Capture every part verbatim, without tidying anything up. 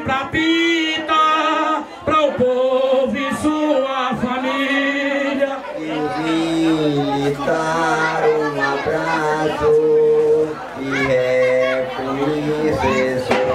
pra Pita, pra o povo e sua família. E militar, um abraço e é feliz sorrir.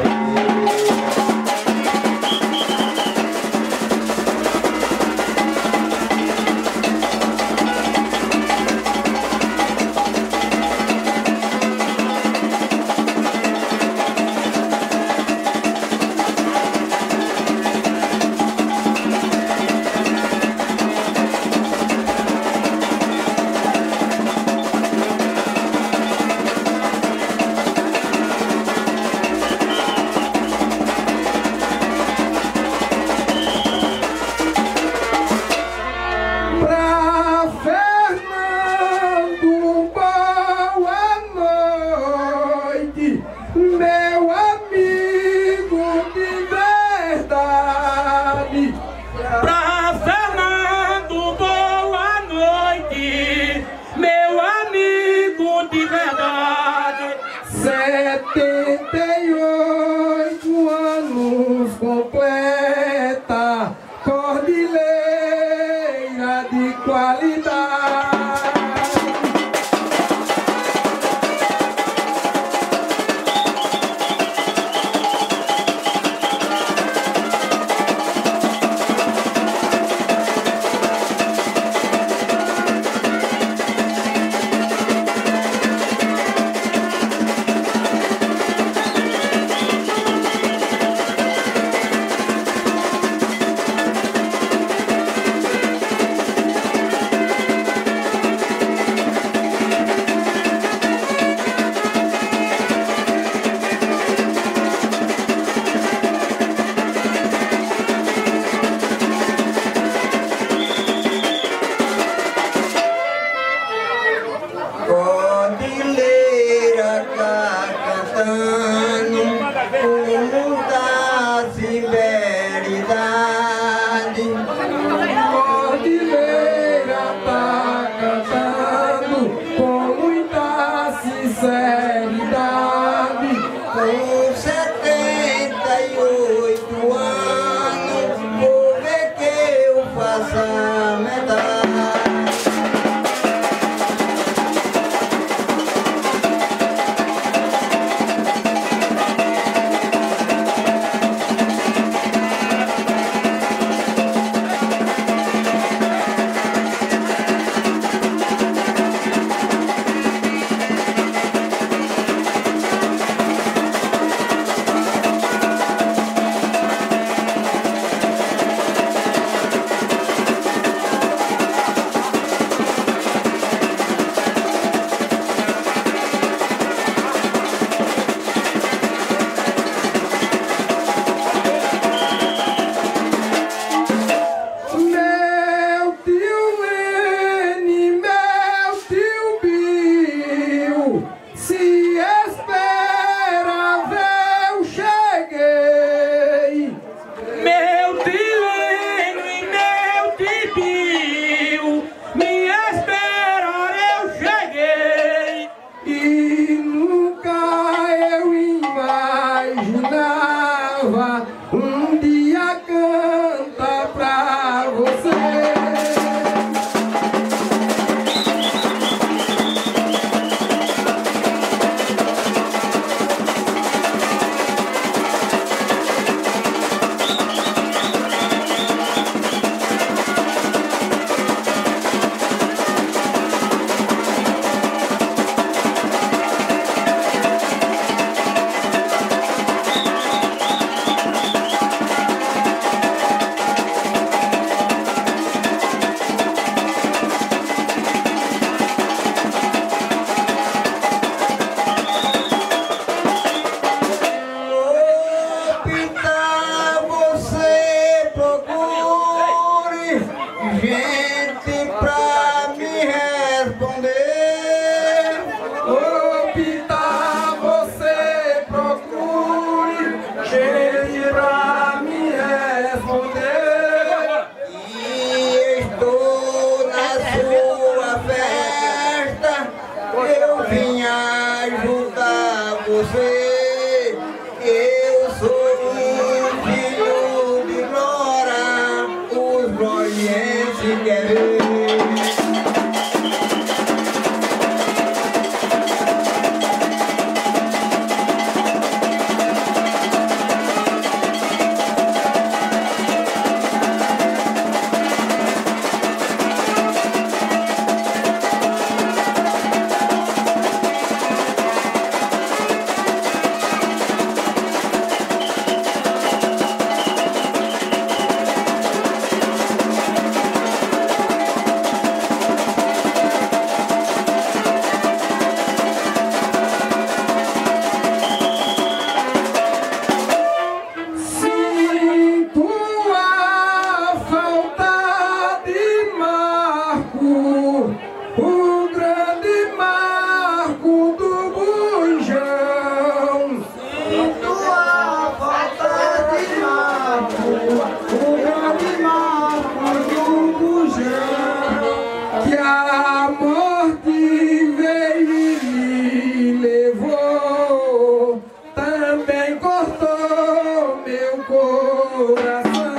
bem cortou meu coração.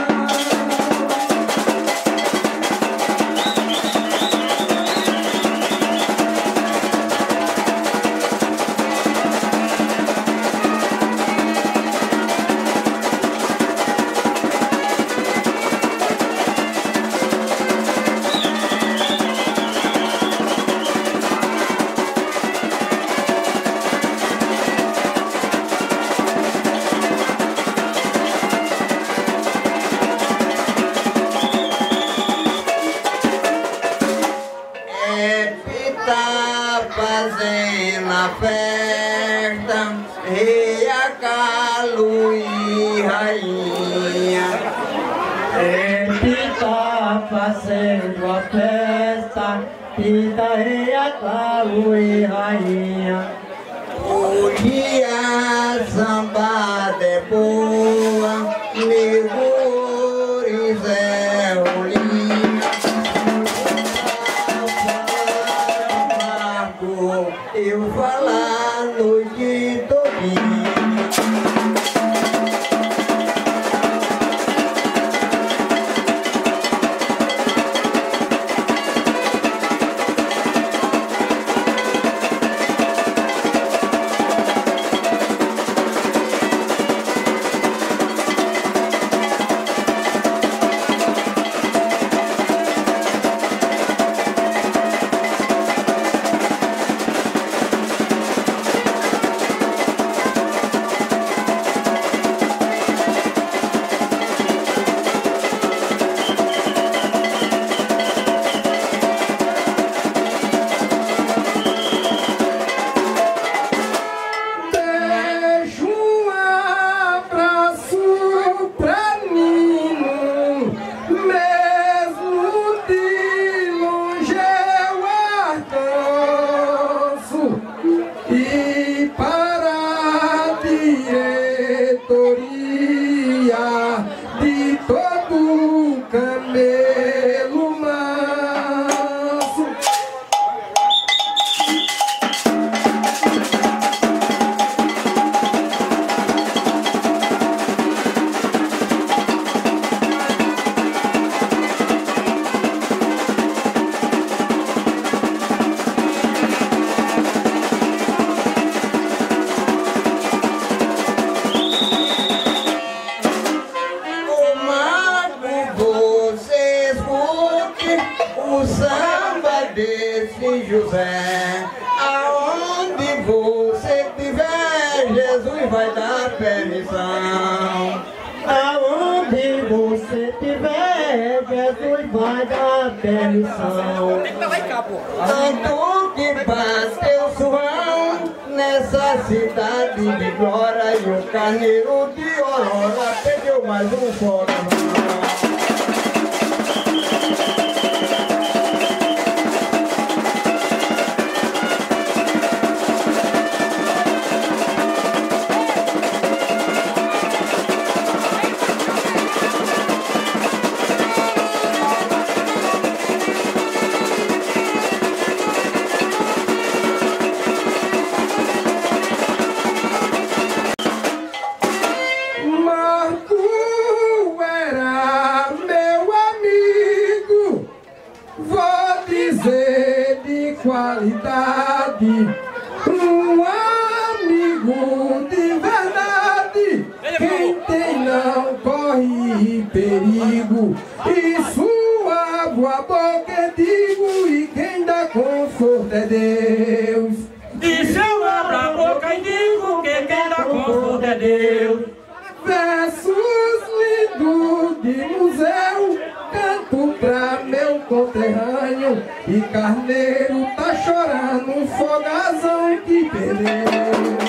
Fazendo a festa, rei a calo e rainha. Ele tá fazendo a festa, pinta rei a calo e rainha. Hoje a sambada é boa, Negores é rolinha. Eu falar noite todinha. De todo camelo manso. O samba desse José, aonde você estiver, Jesus vai dar permissão. Aonde você estiver, Jesus vai dar permissão. Tanto que bateu suão nessa cidade de glória, e o carneiro de Aurora perdeu mais um fora. De qualidade, um amigo de verdade, quem tem não corre perigo, e sua boa boca é digo, e quem dá conforto é Deus. E se eu abro a boca e digo que quem dá conforto é Deus. Versos lindos de museu, canto pra meu conterrâneo, e Carneiro tá chorando um fogazão que perdeu.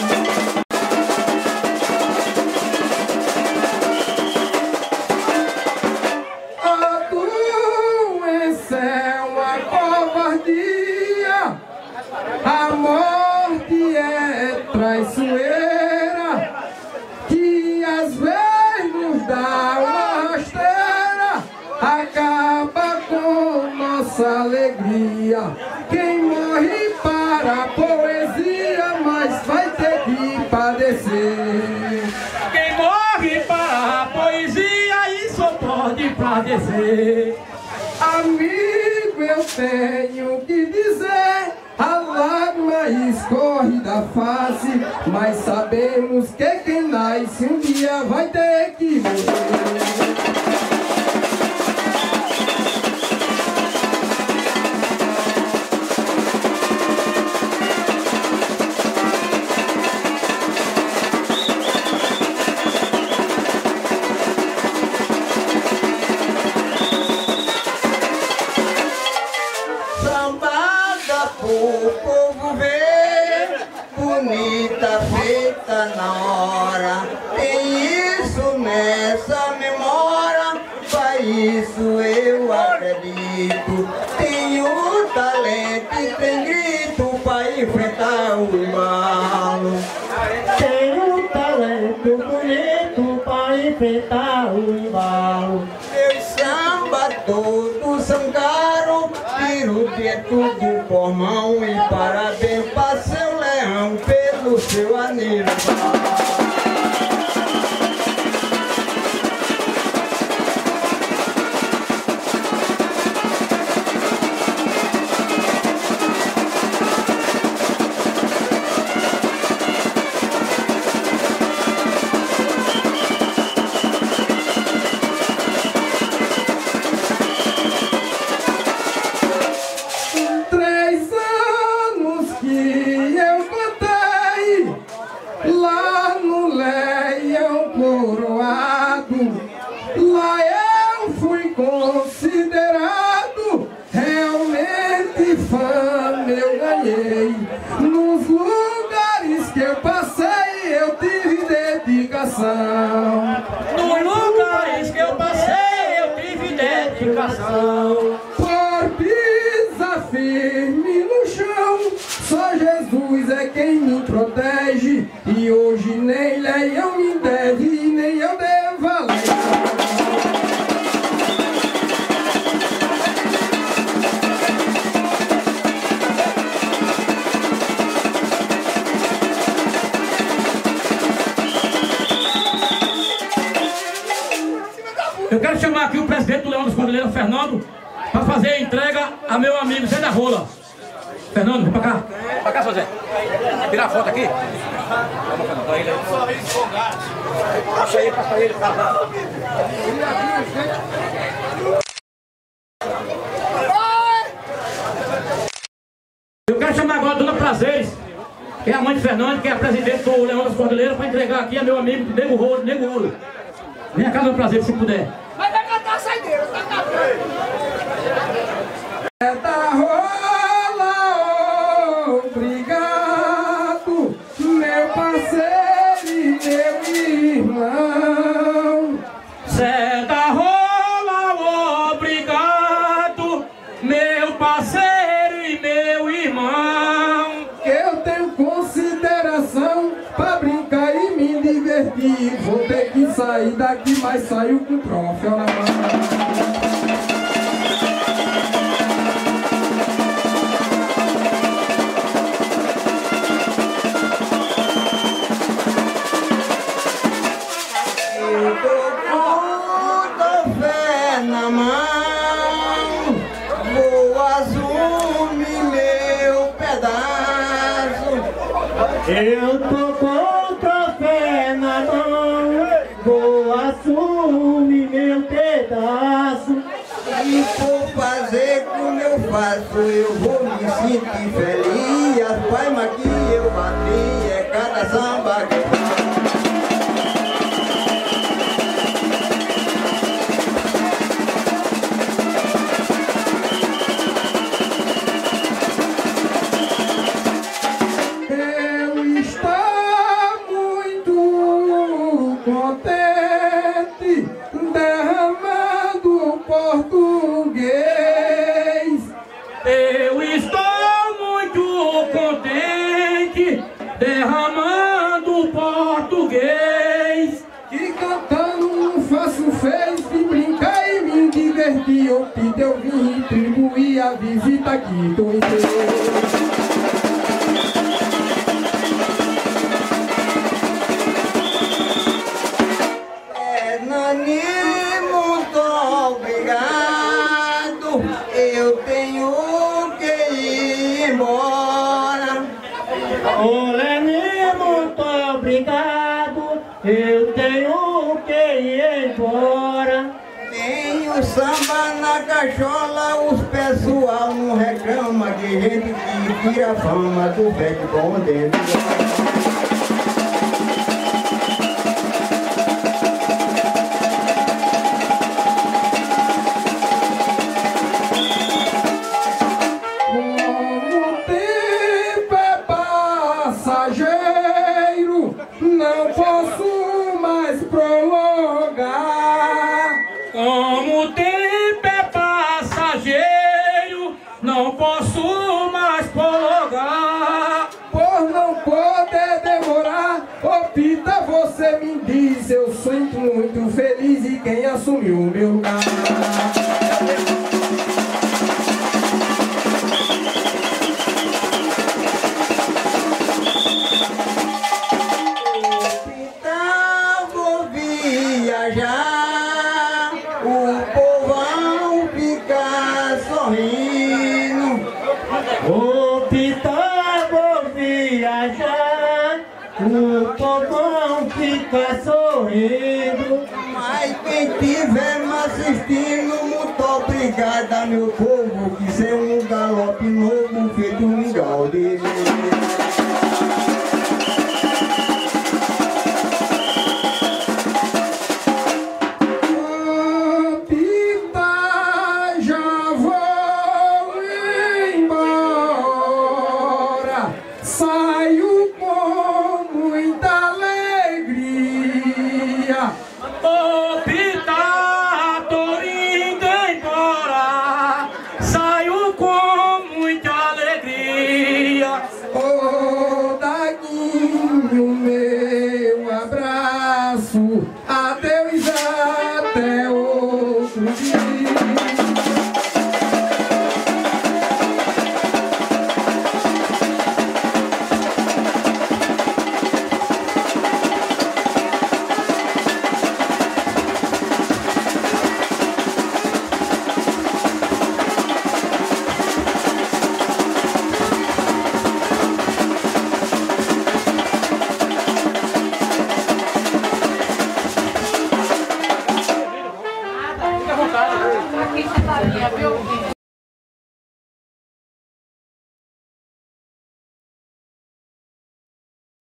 A morte é traiçoeira, que às vezes nos dá uma rasteira, acaba com nossa alegria. Quem morre para a poesia, mas dizer. Amigo, eu tenho que dizer, a lágrima escorre da face, mas sabemos que quem nasce um dia vai ter que morrer. Bonita, feita na hora, tem isso nessa memória, pra isso eu acredito. Tenho talento e tem grito pra enfrentar o embalo. Tenho talento bonito pra enfrentar o embalo. Meus samba todos são caros, tiro dentro do cormão e parabéns pra seu leão pelo seu aniversário. Nos lugares que eu passei eu tive dedicação. Nos lugares que eu passei eu tive dedicação. Por pisar firme no chão, só Jesus é quem me protege. E hoje nem leão me deve, nem eu devo a leão. Eu quero chamar aqui o presidente do Leão dos Cordilheiros, Fernando, para fazer a entrega a meu amigo Zé da Rola. Fernando, vem pra cá. Vem pra cá, seu Zé. Tirar a foto aqui. Vamos, Fernando. Pra ele aí. Passa aí, passa ele. Eu quero chamar agora a dona Prazeres, que é a mãe de Fernando, que é a presidente do Leão dos Cordilheiros, para entregar aqui a meu amigo Nego Rolo, Nego Rolo. Vem cá, meu prazer, se puder. Mas vai cantar a saideira, tá cantando. É da Rola, obrigado, meu parceiro e meu irmão. Zé da Rola, obrigado, meu parceiro e meu irmão. Eu tenho consideração pra brincar e me divertir. Vou ter que sair daqui, mas saio com troféu na mão. Eu tô com fé na mão, vou assumir meu pedaço. Eu tô com troféu na mão, vou assumir meu pedaço. E por fazer como eu faço, eu vou me sentir feliz. As palmas que eu bati é cada samba que eu faço. Eu estou muito contente, derramando português. Eu estou muito contente, derramando português. E cantando não faço fez, de brincar e me divertir. Eu pedi, eu vim retribuir a visita que tu fez. É, Nani, muito obrigado. eu tenho que ir embora. Tem o samba na cachola, os pessoal não reclama de gente que tira a fama do velho bom dele. Não posso mais prolongar. Como o tempo é passageiro, não posso mais prolongar. Por não poder demorar, ô Pita, você me diz, eu sinto muito feliz e quem assumiu o meu lugar. Já o povão fica sorrindo. O Pita, vou viajar, o povão fica sorrindo. Mas quem tiver me assistindo, muito obrigada, meu povo, que isso é um galope novo feito um mingau dele. Saio com muita alegria. Ô Pita, tô indo embora, saio com muita alegria. Ô Daguinho, meu abraço, adeus até outro dia. Aqui, sentadinha, viu?